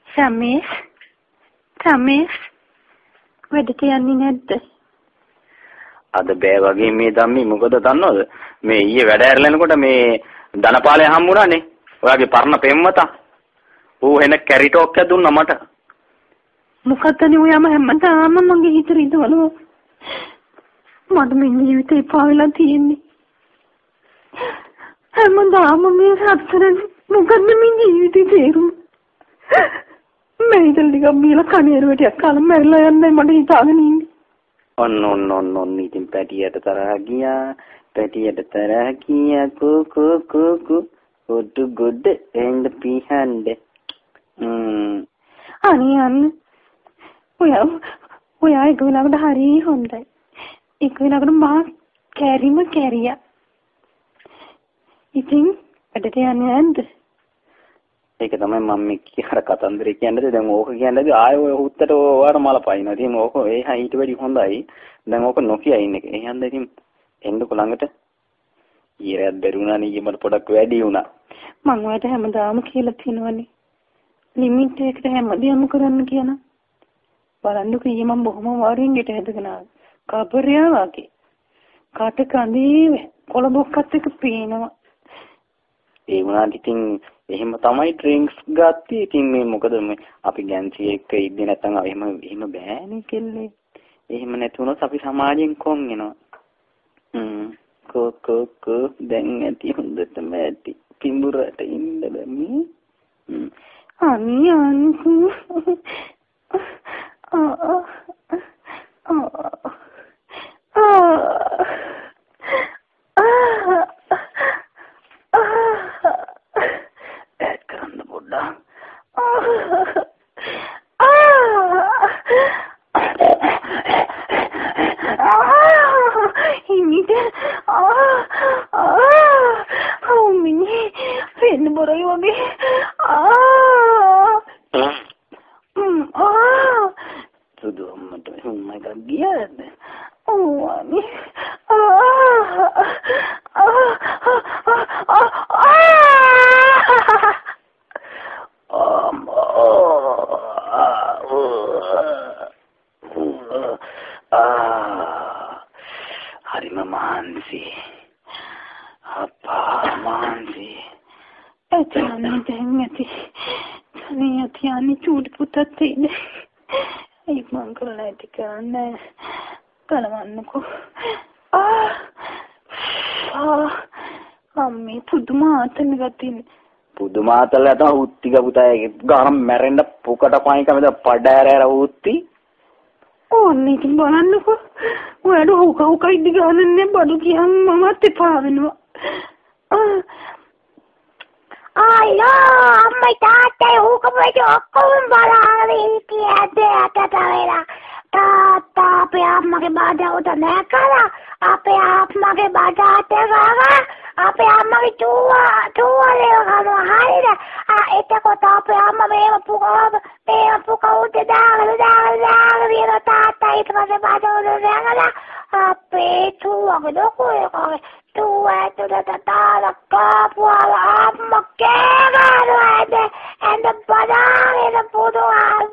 Ramesh වැඩට යන්නේ නැද්ද? අද බෑ වගේ මේ ධම්මි මොකද දන්නවද? මේ ඊයේ වැඩ ඇරලෙනකොට මේ ධනපාලය හම්බුණානේ. ඔයාගේ පරණ පෙම්වතා. ඌ එන කැරිටෝක් එක දුන්නා මට. මොකද්දනේ ඔයාම හැමදාම මගේ හිතේ ඉඳවනවා. මට මේ ජීවිතේ පාවෙලා තියෙන්නේ. හැමදාම මේ හතරෙන් මොකද්ද මේ ජීවිතේ තේරුම? මම ඉතින් ටිකක් බීලා කණේරුවටයක් කාලා මැරිලා යන්නයි මට හිතාගෙන ඉන්නේ. ඔන්න ඉතින් පැටියට තරහ ගියා කු ඔඩු ගොඩ එන්න පිහඬ අනේ ඔයා ඒක වෙලාවකට හරි හොඳයි. ඒක වෙලාවකට මා කැරියා. ඉතින් වැඩට යන්නේ නැද්ද? ඒක තමයි මම මේ කියහර කතන්දරේ කියන්නේ. දැන් ඕක කියන්නේ ආයෙ ඔය හුත්තට ඔයාට මල පයින්නවා. ඉතින් ඕක ඒ ඊට වැඩි හොඳයි. දැන් ඕක නොකිය ඉන්නේ. ඒ හන්ද ඉතින් එන්නකො ළඟට. ඊරයක් බැරුණා නේ මට පොඩක් වැඩි වුණා. මම ඔයාලට හැමදාම කියලා තියෙනවනේ. ලිමිට් එකට හැමදේම කරන්න කියන. බලන්නකෝ ඊයේ මම බොහොම වාරියෙන් ගෙට හැදගෙන ආවා. කබරියා වගේ. කාට කඳේ කොළඹොක්කත් එක පේනවා. ඒ වුණාට ඉතින් එහෙම තමයි ඩ්‍රින්ක්ස් ගත්තී. ඉතින් මේ මොකද මේ අපි ගැන්සි එක්ක ඉන්නේ නැත්නම් එහෙම බෑනේ කෙල්ලේ. එහෙම නැති වුණොත් අපි සමාජයෙන් කොන් වෙනවා. කෝ දැන් ඇති හොඳටම ඇති. පිඹුරට ඉන්න බැමි. අනියන්කු පුදුමාතල තමයි උත්තික පුතේ ගාන මැරෙන්න පුකට පයින් කමද පඩෑර උත්ති ඕන්නේ ඉතින් බලන්නකෝ ඔයාලා හුක ඉදි ගානන්නේ බඩු කියන් මමත් එපා වෙනවා අයියෝ අම්මයි තාත්තයි හුක වෙච්ච ඔක්කොම බලාගෙන ඉතියද අතතවෙලා තාත්තා අපේ අම්මගේ බඩ උඩ නැකලා අපේ අම්මගේ බඩට ගාවා අපේ අම්මගේ තුවාලේ ගන්නවා හරිද? එතකොට අපේ අම්මා මේව පුකා උඩ දාගෙන විර තාත්තා ඊට පස්සේ බඩවල දැඟලා අපේ තුවාගේ ලොකෝ තුවාට දාලා කාපුවා අම්මා කෑගානවා ඇඳ බදාගෙන පුදුවා